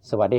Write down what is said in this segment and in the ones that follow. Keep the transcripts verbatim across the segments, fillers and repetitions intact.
สวัสดี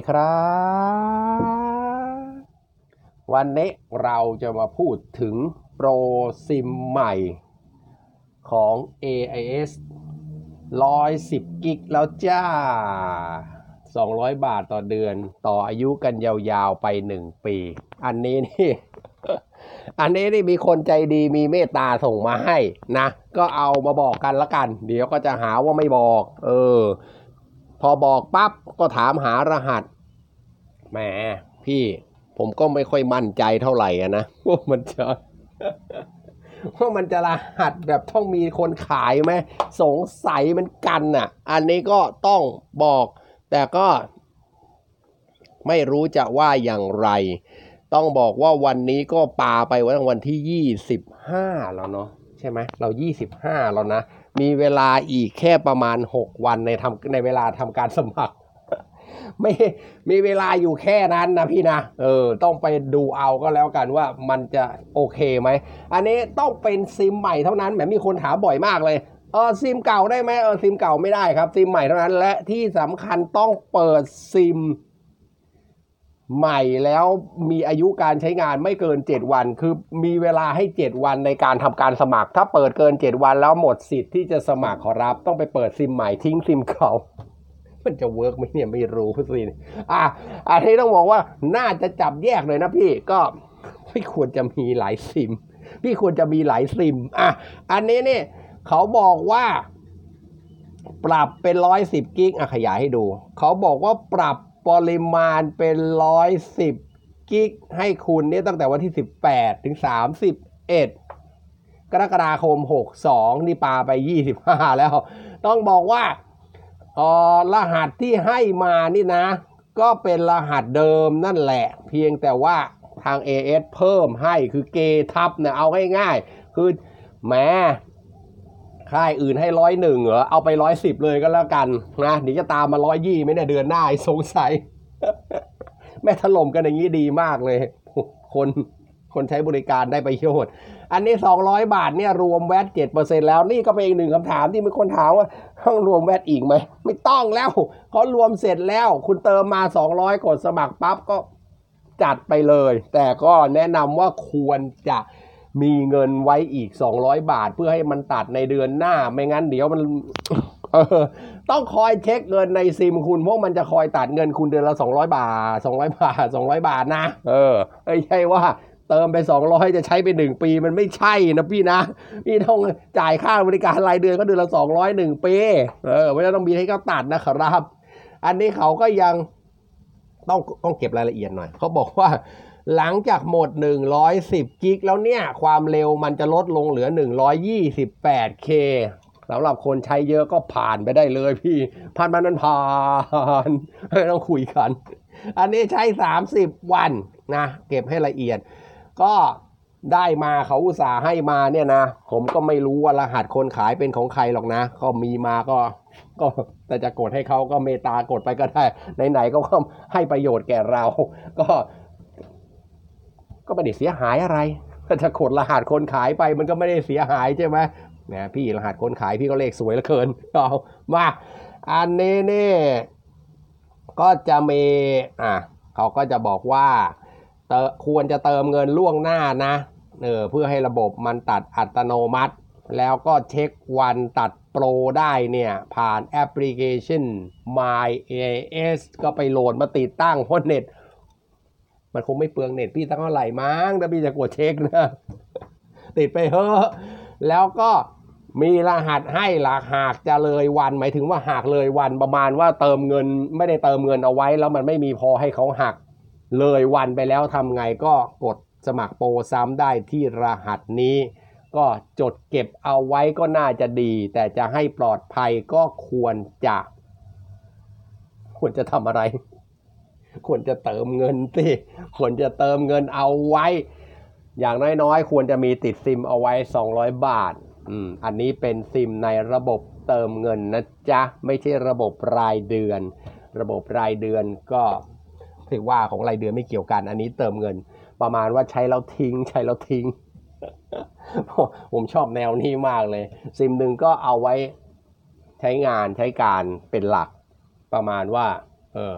ครับวันนี้เราจะมาพูดถึงโปรซิมใหม่ของ เอ ไอ เอส หนึ่งร้อยสิบกิกแล้วจ้าสองร้อยบาทต่อเดือนต่ออายุกันยาวๆไปหนึ่งปีอันนี้นี่ อันนี้นี่มีคนใจดีมีเมตตาส่งมาให้นะก็เอามาบอกกันละกันเดี๋ยวก็จะหาว่าไม่บอกเออพอบอกปั๊บก็ถามหารหัสแหมพี่ผมก็ไม่ค่อยมั่นใจเท่าไหร่อะนะว่ามันจะว่ามันจะรหัสแบบต้องมีคนขายไหมสงสัยมันกันน่ะอันนี้ก็ต้องบอกแต่ก็ไม่รู้จะว่าอย่างไรต้องบอกว่าวันนี้ก็ปาไปวันวันที่ยี่สิบห้าแล้วเนาะใช่ไหมเรายี่สิบห้าแล้วนะมีเวลาอีกแค่ประมาณหกวันในทำในเวลาทำการสมัครไม่มีเวลาอยู่แค่นั้นนะพี่นะเออต้องไปดูเอาก็แล้วกันว่ามันจะโอเคไหมอันนี้ต้องเป็นซิมใหม่เท่านั้นแหมมีคนถามบ่อยมากเลยเออซิมเก่าได้ไหมเออซิมเก่าไม่ได้ครับซิมใหม่เท่านั้นและที่สำคัญต้องเปิดซิมใหม่แล้วมีอายุการใช้งานไม่เกินเจ็ดวันคือมีเวลาให้เจ็ดวันในการทำการสมัครถ้าเปิดเกินเจ็ดวันแล้วหมดสิทธิ์ที่จะสมัครขอรับต้องไปเปิดซิมใหม่ทิ้งซิมเก่ามันจะเวิร์กไหมเนี่ยไม่รู้สิอ่ะอันนี้ต้องบอกว่าน่าจะจับแยกเลยนะพี่ก็ไม่ควรจะมีหลายซิมพี่ควรจะมีหลายซิมอ่ะอันนี้เนี่ยเขาบอกว่าปรับเป็นร้อยสิบกิกอ่ะขยายให้ดูเขาบอกว่าปรับปริมาณเป็นร้อยสิบกิกให้คุณเนี่ยตั้งแต่วันที่สิบแปดถึงสามสิบเอ็ดกรกฎาคมหกสิบสองนี่ปาไปยี่สิบห้าแล้วต้องบอกว่าเออรหัสที่ให้มานี่นะก็เป็นรหัสเดิมนั่นแหละเพียงแต่ว่าทาง เอ เอส เพิ่มให้คือเกทับเนี่ยเอาง่ายๆคือแหมค่ายอื่นให้ร้อยหนึ่งเหรอเอาไปร้อยสิบเลยก็แล้วกันนะเดี๋ยวจะตามมาร้อยยี่ไม่เนี่ยเดือนหน้าสงสัย แม่ถล่มกันอย่างนี้ดีมากเลยคนคนใช้บริการได้ประโยชน์อันนี้สองร้อยบาทเนี่ยรวมแวต เจ็ดเปอร์เซ็นต์ แล้วนี่ก็เป็นอีกหนึ่งคำถามที่มีคนถามว่าต้องรวมแวตอีกไหมไม่ต้องแล้วเขารวมเสร็จแล้วคุณเติมมาสองร้อยกดสมัครปั๊บก็จัดไปเลยแต่ก็แนะนำว่าควรจะมีเงินไว้อีกสองร้อยบาทเพื่อให้มันตัดในเดือนหน้าไม่งั้นเดี๋ยวมันเออต้องคอยเช็คเงินในซิมคุณเพราะมันจะคอยตัดเงินคุณเดือนละสองร้อยบาทสองร้อยบาทสองร้อยบาทนะเออไม่ใช่ว่าเติมไปสองร้อยจะใช้ไปหนึ่งปีมันไม่ใช่นะพี่นะพี่ต้องจ่ายค่าบริการรายเดือนก็เดือนละสองร้อยหนึ่งปีเออไม่ต้องมีให้เขาตัดนะครับอันนี้เขาก็ยังต้องต้องเก็บรายละเอียดหน่อยเขาบอกว่าหลังจากหมดหนึ่งร้อยสิบกิกแล้วเนี่ยความเร็วมันจะลดลงเหลือหนึ่งร้อยยี่สิบแปดเคสำหรับคนใช้เยอะก็ผ่านไปได้เลยพี่ผ่านมันมันผ่านไม่ต้องคุยกันอันนี้ใช้สามสิบวันนะเก็บให้ละเอียดก็ได้มาเขาอุตส่าห์ให้มาเนี่ยนะผมก็ไม่รู้ว่ารหัสคนขายเป็นของใครหรอกนะก็มีมาก็ก็แต่จะกดให้เขาก็เมตตากดไปก็ได้ไหนๆก็ให้ประโยชน์แก่เราก็ก็ไม่ได้เสียหายอะไรถ้าจะกดรหัสคนขายไปมันก็ไม่ได้เสียหายใช่ไหมนะพี่รหัสคนขายพี่ก็เลขสวยเหลือเกินเอามาอันนี้นี่ก็จะมีอ่ะเขาก็จะบอกว่าเตควรจะเติมเงินล่วงหน้านะเออเพื่อให้ระบบมันตัดอัตโนมัติแล้วก็เช็ควันตัดโปรได้เนี่ยผ่านแอปพลิเคชัน My เอ เอส ก็ไปโหลดมาติดตั้งเพราะเน็ตมันคงไม่เปลืองเน็ตพี่ตั้งเท่าไหร่มั้งถ้าพี่จะกดเช็คนะติดไปเถอะแล้วก็มีรหัสให้หลักหากจะเลยวันหมายถึงว่าหากเลยวันประมาณว่าเติมเงินไม่ได้เติมเงินเอาไว้แล้วมันไม่มีพอให้เขาหักเลยวันไปแล้วทำไงก็กดสมัครโปรซ้ำได้ที่รหัสนี้ก็จดเก็บเอาไว้ก็น่าจะดีแต่จะให้ปลอดภัยก็ควรจะควรจะทำอะไรควรจะเติมเงินสิควรจะเติมเงินเอาไว้อย่างน้อยๆควรจะมีติดซิมเอาไว้สองร้อยบาทอืมอันนี้เป็นซิมในระบบเติมเงินนะจ๊ะไม่ใช่ระบบรายเดือนระบบรายเดือนก็ถือว่าของรายเดือนไม่เกี่ยวกันอันนี้เติมเงินประมาณว่าใช้แล้วทิ้งใช้แล้วทิ้ง ผมชอบแนวนี้มากเลยซิมหนึ่งก็เอาไว้ใช้งานใช้การเป็นหลักประมาณว่าเออ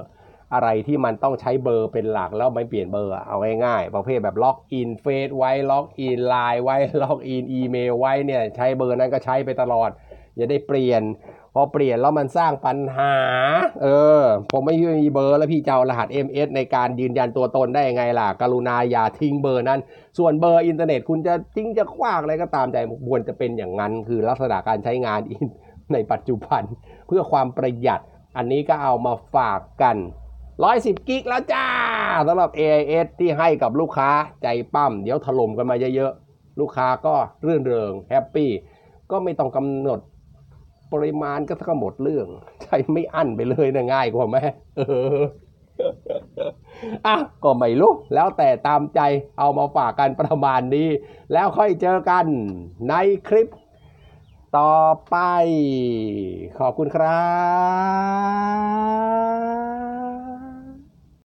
อะไรที่มันต้องใช้เบอร์เป็นหลักแล้วไม่เปลี่ยนเบอร์เอาง่ายๆประเภทแบบล็อกอินเฟซไว้ล็อกอินไลน์ไว้ล็อกอินอีเมลไว้เนี่ยใช้เบอร์นั้นก็ใช้ไปตลอดอย่าได้เปลี่ยนพอเปลี่ยนแล้วมันสร้างปัญหาเออผมไม่มีเบอร์แล้วพี่เจ้ารหัส เอ็ม เอส ในการยืนยันตัวตนได้ยังไงล่ะกรุณาอย่าทิ้งเบอร์นั้นส่วนเบอร์อินเทอร์เน็ตคุณจะทิ้งจะคว้างอะไรก็ตามใจควรจะเป็นอย่างนั้นคือลักษณะการใช้งานในปัจจุบันเพื่อความประหยัดอันนี้ก็เอามาฝากกันหนึ่งร้อยสิบกิกแล้วจ้าสำหรับ เอ ไอ เอส ที่ให้กับลูกค้าใจปั้มเดี๋ยวถล่มกันมาเยอะๆลูกค้าก็รื่นเริงแฮปปี้ก็ไม่ต้องกำหนดปริมาณก็ทั้งหมดเรื่องใช้ไม่อั้นไปเลยนะง่ายกว่าไหมเอออ่ะก็ไม่รู้แล้วแต่ตามใจเอามาฝากกันประมาณนี้แล้วค่อยเจอกันในคลิปต่อไปขอบคุณครับ